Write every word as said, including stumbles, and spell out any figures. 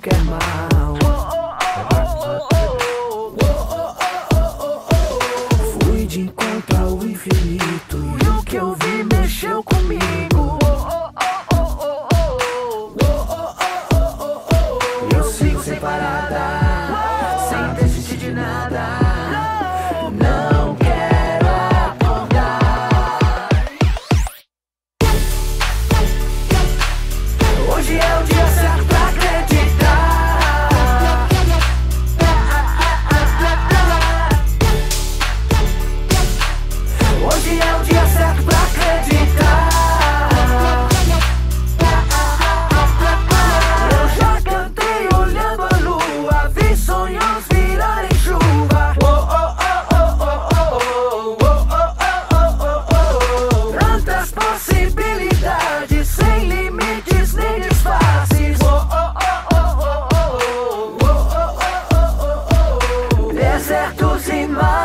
qualquer mal. Fui de encontro ao infinito e o que eu vi mexeu comigo. Eu sigo sem parada, sem desistir de nada. Não quero acordar. Hoje é o dia certo pra acreditar. Hoje é o dia certo pra acreditar. Eu já cantei olhando a lua, vi sonhos virarem chuva. Oh, oh, oh, oh, oh, oh, oh, oh, oh. Tantas possibilidades, sem limites nem disfarces. Oh, oh, oh, oh, oh, oh, oh, oh, oh, oh. Desertos e mares.